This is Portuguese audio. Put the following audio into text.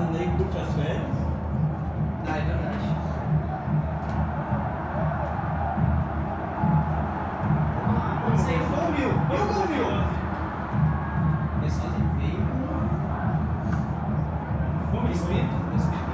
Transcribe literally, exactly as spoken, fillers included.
casando aí, curte as férias. Ah, é verdade. Quando você for mil, eu vou mil. Pessoal, veio com Vamos, espírito, espírito